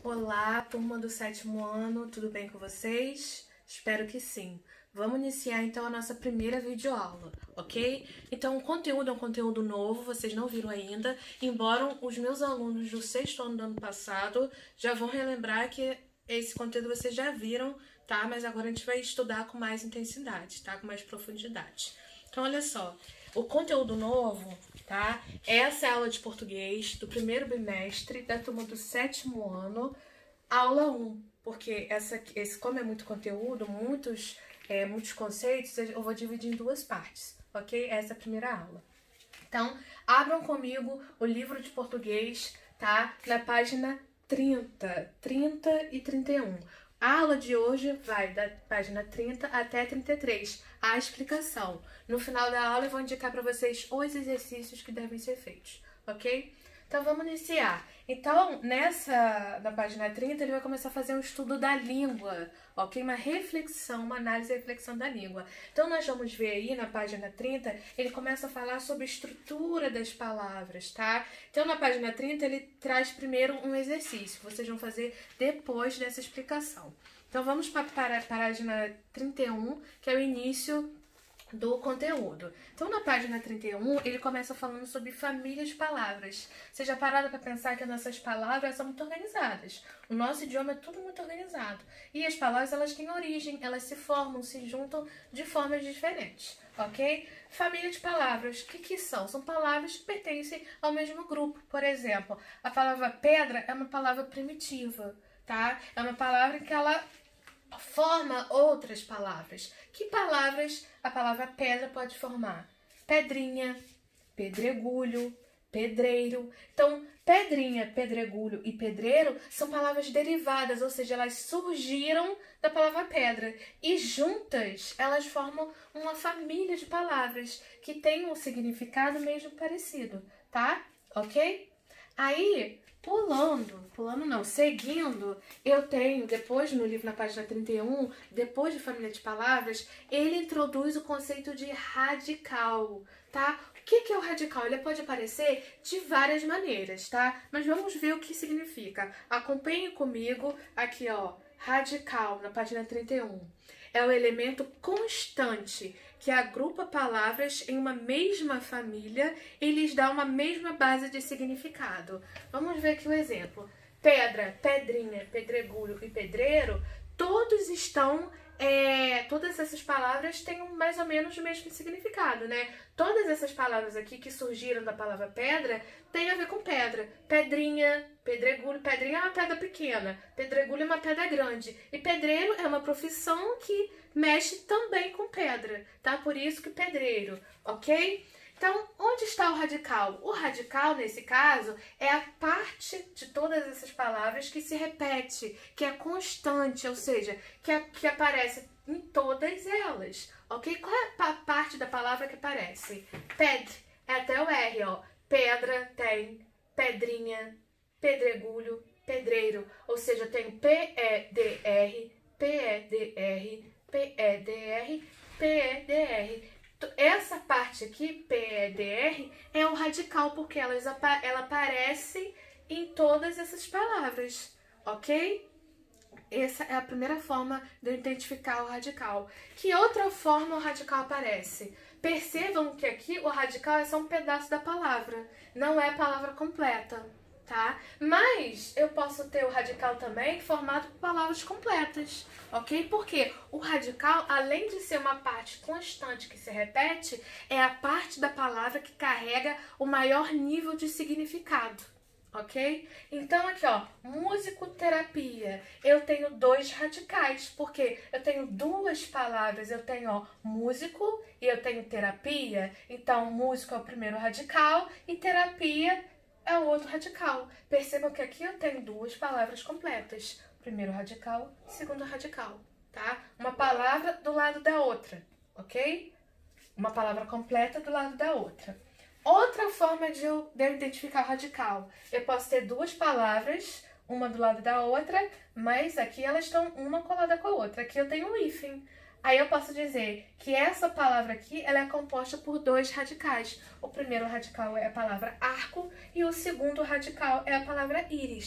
Olá, turma do sétimo ano, tudo bem com vocês? Espero que sim. Vamos iniciar então a nossa primeira videoaula, ok? Então o conteúdo é um conteúdo novo, vocês não viram ainda, embora os meus alunos do sexto ano do ano passado já vão relembrar que esse conteúdo vocês já viram, tá? Mas agora a gente vai estudar com mais intensidade, tá? Com mais profundidade. Então olha só, o conteúdo novo, tá? Essa é a aula de português do primeiro bimestre da turma do sétimo ano, aula 1, porque como é muito conteúdo, muitos conceitos, eu vou dividir em duas partes, ok? Essa é a primeira aula. Então, abram comigo o livro de português, tá? Na página 30 e 31. A aula de hoje vai da página 30 até 33, a explicação. No final da aula eu vou indicar para vocês os exercícios que devem ser feitos, ok? Então vamos iniciar. Então, na página 30, ele vai começar a fazer um estudo da língua, ok? Uma reflexão, uma análise e reflexão da língua. Então nós vamos ver aí na página 30, ele começa a falar sobre a estrutura das palavras, tá? Então na página 30 ele traz primeiro um exercício, que vocês vão fazer depois dessa explicação. Então vamos para a página 31, que é o início do conteúdo. Então, na página 31, ele começa falando sobre família de palavras. Vocês já pararam para pensar que as nossas palavras são muito organizadas. O nosso idioma é tudo muito organizado. E as palavras, elas têm origem, elas se formam, se juntam de formas diferentes, ok? Família de palavras, o que são? São palavras que pertencem ao mesmo grupo. Por exemplo, a palavra pedra é uma palavra primitiva, tá? É uma palavra que ela forma outras palavras. Que palavras a palavra pedra pode formar? Pedrinha, pedregulho, pedreiro. Então, pedrinha, pedregulho e pedreiro são palavras derivadas, ou seja, elas surgiram da palavra pedra. E juntas, elas formam uma família de palavras que tem um significado mesmo parecido, tá? Ok? Aí, seguindo, eu tenho, depois no livro, na página 31, depois de família de palavras, ele introduz o conceito de radical, tá? O que é o radical? Ele pode aparecer de várias maneiras, tá? Mas vamos ver o que significa. Acompanhe comigo aqui, ó, radical, na página 31. É o elemento constante que agrupa palavras em uma mesma família e lhes dá uma mesma base de significado. Vamos ver aqui o exemplo. Pedra, pedrinha, pedregulho e pedreiro, todas essas palavras têm mais ou menos o mesmo significado, né? Todas essas palavras aqui que surgiram da palavra pedra têm a ver com pedra. Pedrinha, pedregulho, pedrinha é uma pedra pequena, pedregulho é uma pedra grande. E pedreiro é uma profissão que mexe também com pedra, tá? Por isso que pedreiro, ok? Então, onde está o radical? O radical, nesse caso, é a parte de todas essas palavras que se repete, que é constante, ou seja, que aparece em todas elas, ok? Qual é a parte da palavra que aparece? Ped, é até o R, ó. Pedra tem, pedrinha, pedregulho, pedreiro, ou seja, tem P-E-D-R, P-E-D-R, P-E-D-R, P-E-D-R. Essa parte aqui, P-E-D-R, é o radical, porque ela aparece em todas essas palavras, ok? Essa é a primeira forma de eu identificar o radical. Que outra forma o radical aparece? Percebam que aqui o radical é só um pedaço da palavra, não é a palavra completa, tá? Mas eu posso ter o radical também formado por palavras completas, ok? Porque o radical, além de ser uma parte constante que se repete, é a parte da palavra que carrega o maior nível de significado, ok? Então aqui, ó, musicoterapia, eu tenho dois radicais, porque eu tenho duas palavras, eu tenho, ó, músico e eu tenho terapia. Então músico é o primeiro radical e terapia é o outro radical. Percebam que aqui eu tenho duas palavras completas. Primeiro radical, segundo radical, tá? Uma palavra do lado da outra, ok? Uma palavra completa do lado da outra. Outra forma de eu identificar o radical. Eu posso ter duas palavras, uma do lado da outra, mas aqui elas estão uma colada com a outra. Aqui eu tenho um hífen. Aí eu posso dizer que essa palavra aqui, ela é composta por dois radicais. O primeiro radical é a palavra arco e o segundo radical é a palavra íris.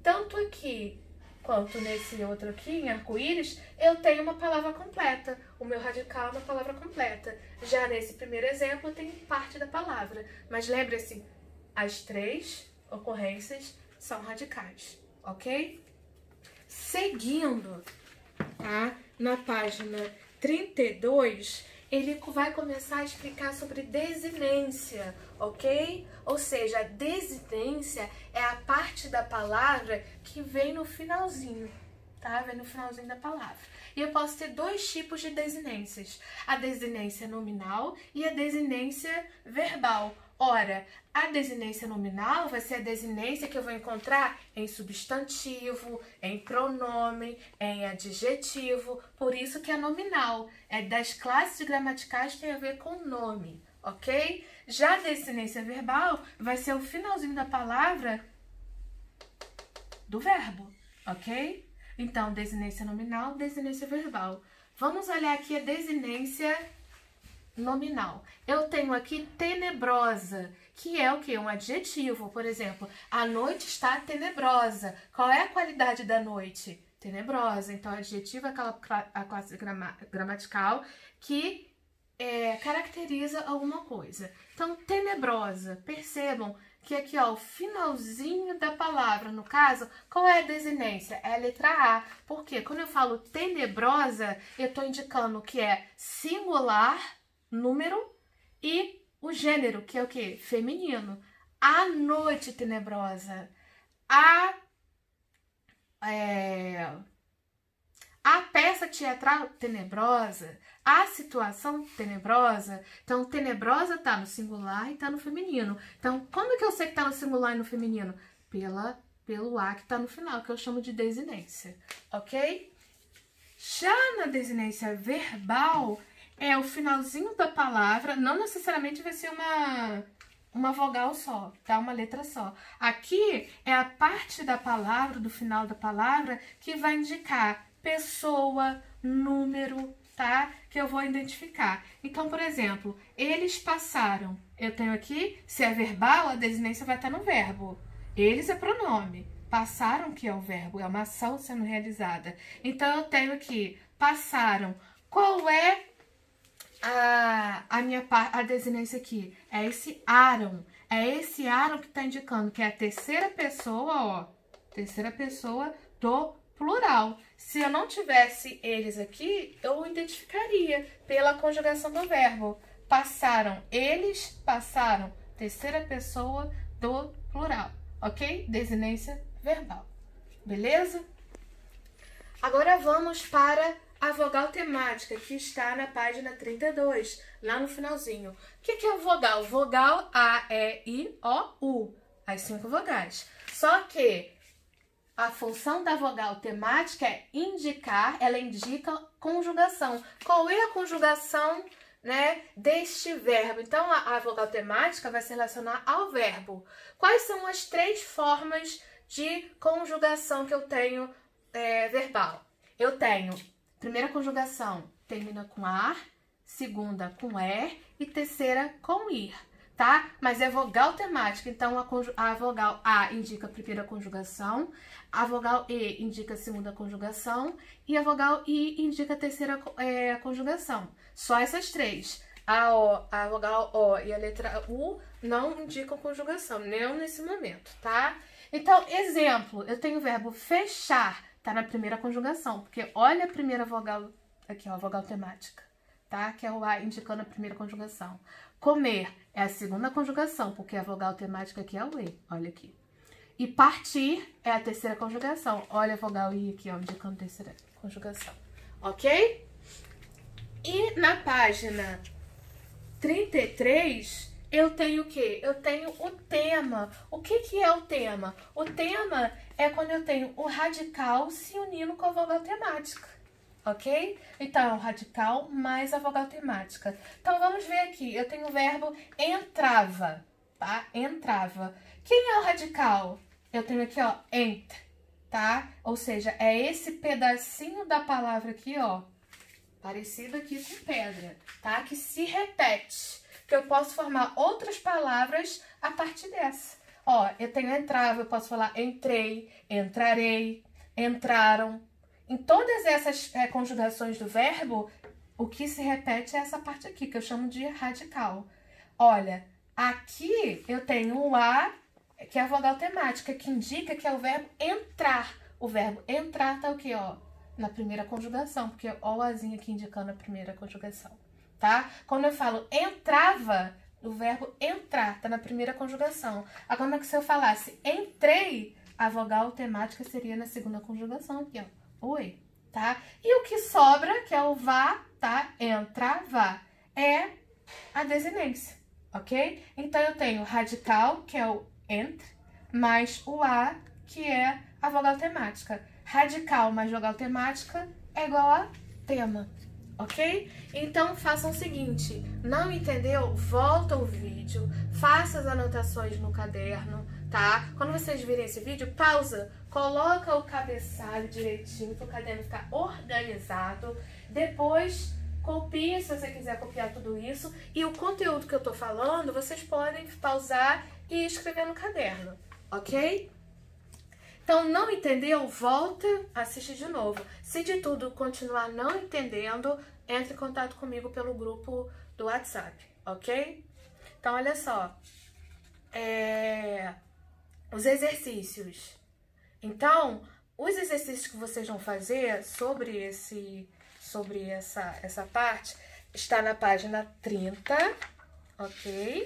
tanto aqui quanto nesse outro aqui, em arco-íris, eu tenho uma palavra completa. O meu radical é uma palavra completa. Já nesse primeiro exemplo, eu tenho parte da palavra. Mas lembre-se, as 3 ocorrências são radicais, ok? Seguindo, tá? Na página 32, ele vai começar a explicar sobre desinência, ok? Ou seja, a desinência é a parte da palavra que vem no finalzinho, tá? Vem no finalzinho da palavra. E eu posso ter 2 tipos de desinências, a desinência nominal e a desinência verbal. Ora, a desinência nominal vai ser a desinência que eu vou encontrar em substantivo, em pronome, em adjetivo, por isso que é nominal. É das classes gramaticais que tem a ver com nome, ok? Já a desinência verbal vai ser o finalzinho da palavra do verbo, ok? Então, desinência nominal, desinência verbal. Vamos olhar aqui a desinência nominal. Eu tenho aqui tenebrosa, que é o quê? Um adjetivo. Por exemplo, a noite está tenebrosa. Qual é a qualidade da noite? Tenebrosa. Então, adjetivo é a classe gramatical que caracteriza alguma coisa. Então, tenebrosa. Percebam que aqui, ó, o finalzinho da palavra, no caso, qual é a desinência? É a letra A. Por quê? Quando eu falo tenebrosa, eu estou indicando que é singular, número, e o gênero, que é o quê? Feminino. A noite tenebrosa. A peça teatral tenebrosa. A situação tenebrosa. Então, tenebrosa tá no singular e tá no feminino. Então, como que eu sei que tá no singular e no feminino? Pelo A que tá no final, que eu chamo de desinência, ok? Já na desinência verbal, é o finalzinho da palavra, não necessariamente vai ser uma vogal só, tá? Uma letra só. Aqui é a parte da palavra, do final da palavra, que vai indicar pessoa, número, tá? Que eu vou identificar. Então, por exemplo, eles passaram. Eu tenho aqui, se é verbal, a desinência vai estar no verbo. Eles é pronome. Passaram, que é o verbo, é uma ação sendo realizada. Então, eu tenho aqui, passaram. Qual é a desinência aqui? É esse Aaron. É esse Aaron que está indicando que é a terceira pessoa, ó. Terceira pessoa do plural. Se eu não tivesse eles aqui, eu identificaria pela conjugação do verbo. Passaram, eles passaram. Terceira pessoa do plural, ok? Desinência verbal. Beleza? Agora vamos para a vogal temática, que está na página 32, lá no finalzinho. O que é vogal? Vogal A, E, I, O, U. As 5 vogais. Só que a função da vogal temática é indicar, ela indica conjugação. Qual é a conjugação, né, deste verbo? Então, a vogal temática vai se relacionar ao verbo. Quais são as 3 formas de conjugação que eu tenho verbal? Eu tenho, primeira conjugação termina com ar, segunda com er e terceira com ir. Tá? Mas é vogal temática, então a vogal A indica a primeira conjugação, a vogal E indica a segunda conjugação e a vogal I indica a terceira conjugação. Só essas 3. A vogal O e a letra U não indicam conjugação, nem nesse momento, tá? Então, exemplo, eu tenho o verbo fechar, tá na primeira conjugação, porque olha a primeira vogal, aqui ó, a vogal temática, tá? Que é o A indicando a primeira conjugação. Comer é a segunda conjugação, porque a vogal temática aqui é o E, olha aqui. E partir é a terceira conjugação. Olha a vogal I aqui, ó, indicando a terceira conjugação. Ok? E na página 33, eu tenho o quê? Eu tenho o tema. O que é o tema? O tema é quando eu tenho o radical se unindo com a vogal temática. Ok? Então, é o radical mais a vogal temática. Então, vamos ver aqui. Eu tenho o verbo entrava, tá? Entrava. Quem é o radical? Eu tenho aqui, ó, ent, tá? Ou seja, é esse pedacinho da palavra aqui, ó, parecido aqui com pedra, tá? Que se repete. Que eu posso formar outras palavras a partir dessa. Ó, eu tenho entrava, eu posso falar entrei, entrarei, entraram. Em todas essas conjugações do verbo, o que se repete é essa parte aqui, que eu chamo de radical. Olha, aqui eu tenho o A, que é a vogal temática, que indica que é o verbo entrar. O verbo entrar tá o quê, ó? Na primeira conjugação, porque ó o Azinho aqui indicando a primeira conjugação, tá? Quando eu falo entrava, o verbo entrar tá na primeira conjugação. Agora, se eu falasse entrei, a vogal temática seria na segunda conjugação aqui, ó. Oi, tá? E o que sobra, que é o vá, tá? Entra, vá, é a desinência, ok? Então, eu tenho radical, que é o entre, mais o a, que é a vogal temática. Radical mais vogal temática é igual a tema, ok? Então, façam o seguinte, não entendeu? Volta o vídeo, faça as anotações no caderno, tá? Quando vocês virem esse vídeo, pausa, coloca o cabeçalho direitinho para o caderno ficar organizado. Depois, copia se você quiser copiar tudo isso. E o conteúdo que eu tô falando, vocês podem pausar e escrever no caderno, ok? Então, não entendeu? Volta, assiste de novo. Se de tudo continuar não entendendo, entre em contato comigo pelo grupo do WhatsApp, ok? Então, olha só. Os exercícios. Então, os exercícios que vocês vão fazer sobre essa parte está na página 30, ok?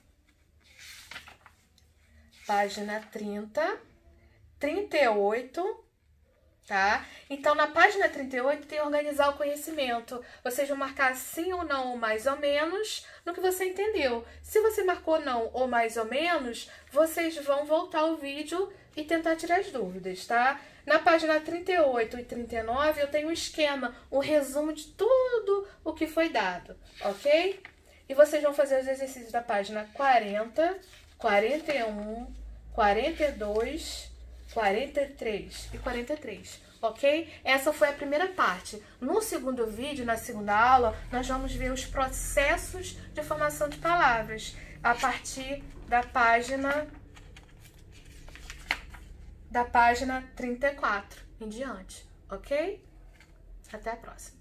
Página 30, 38, tá? Então, na página 38 tem organizar o conhecimento. Vocês vão marcar sim ou não, ou mais ou menos, no que você entendeu. Se você marcou não ou mais ou menos, vocês vão voltar o vídeo e tentar tirar as dúvidas, tá? Na página 38 e 39 eu tenho um esquema, um resumo de tudo o que foi dado, ok? E vocês vão fazer os exercícios da página 40, 41, 42, 43 e 43, ok? Essa foi a primeira parte. No segundo vídeo, na segunda aula, nós vamos ver os processos de formação de palavras a partir da página 34 em diante, ok? Até a próxima.